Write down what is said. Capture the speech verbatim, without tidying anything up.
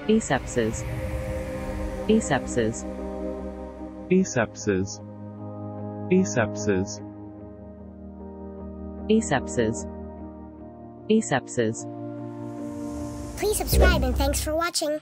asepses, asepses, asepses, asepses, asepses, asepses. Please subscribe and thanks for watching.